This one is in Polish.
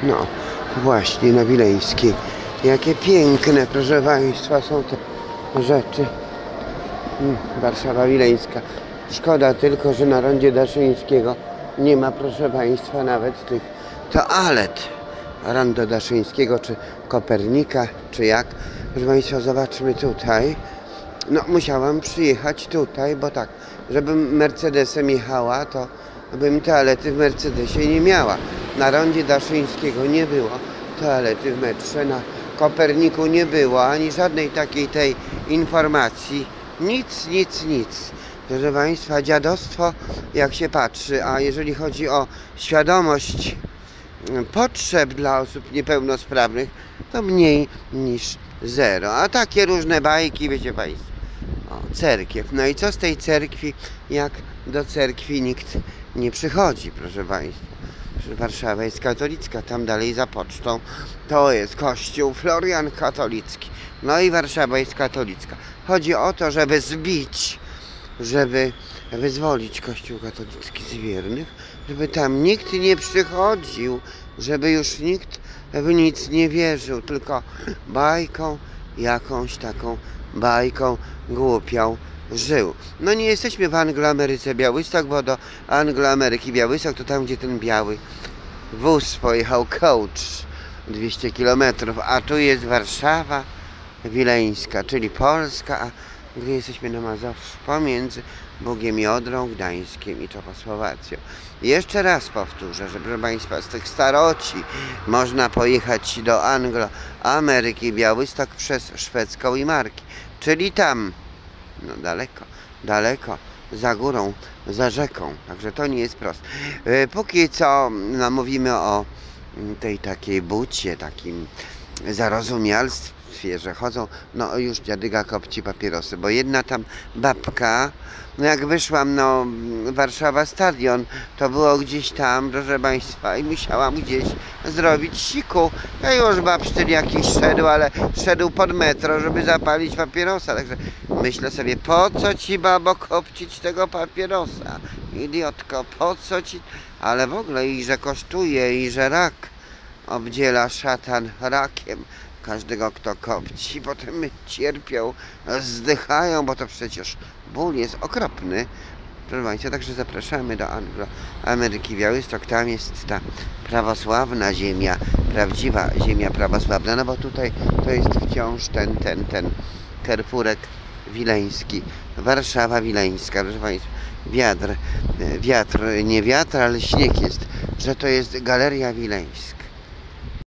No, właśnie na Wileńskiej. Jakie piękne, proszę Państwa, są te rzeczy. Warszawa Wileńska. Szkoda tylko, że na rondzie Daszyńskiego nie ma, proszę Państwa, nawet tych toalet. Rondo Daszyńskiego, czy Kopernika, czy jak. Proszę Państwa, zobaczmy tutaj. No, musiałam przyjechać tutaj, bo tak, żebym Mercedesem jechała, to bym toalety w Mercedesie nie miała. Na rondzie Daszyńskiego nie było toalety w metrze, na Koperniku nie było, ani żadnej takiej tej informacji. Nic. Proszę Państwa, dziadostwo jak się patrzy, a jeżeli chodzi o świadomość potrzeb dla osób niepełnosprawnych, to mniej niż zero. A takie różne bajki, wiecie Państwo, o, cerkiew. No i co z tej cerkwi, jak do cerkwi nikt nie przychodzi, proszę Państwa. Warszawa jest katolicka, tam dalej za pocztą to jest kościół Florian katolicki. No i Warszawa jest katolicka. Chodzi o to, żeby zbić, żeby wyzwolić kościół katolicki z wiernych, żeby tam nikt nie przychodził, żeby już nikt w nic nie wierzył, tylko bajką, jakąś taką bajką głupią żył. No nie jesteśmy w Angloameryce Białystok, bo do Angloameryki Białystok to tam, gdzie ten biały wóz pojechał, coach 200 km, a tu jest Warszawa Wileńska, czyli Polska, a gdy jesteśmy na Mazowszu, pomiędzy Bugiem i Odrą, Gdańskiem i Czechosłowacją. Jeszcze raz powtórzę, że proszę Państwa, z tych staroci można pojechać do Angloameryki Białystok przez Szwedzką i Marki, czyli tam, no daleko, za górą, za rzeką, także to nie jest proste. Póki co no, mówimy o tej takiej bucie, takim zarozumialstwie, że chodzą, no już dziadyga kopci papierosy, bo jedna tam babka, no jak wyszłam, no Warszawa Stadion, to było gdzieś tam, proszę Państwa, i musiałam gdzieś zrobić siku. Ja już babsztyl jakiś szedł, ale szedł pod metro, żeby zapalić papierosa, także myślę sobie, po co ci babo kopcić tego papierosa? Idiotko, po co ci? Ale w ogóle i że kosztuje, i że rak obdziela szatan rakiem każdego, kto kopci. Potem cierpią, zdychają, bo to przecież ból jest okropny. Proszę Państwa, także zapraszamy do Angloameryki Białystok. Tam jest ta prawosławna ziemia, prawdziwa ziemia prawosławna, no bo tutaj to jest wciąż ten Kerfurek Wileński, Warszawa Wileńska, proszę Państwa. Nie wiatr, ale śnieg jest, że to jest Galeria Wileńska.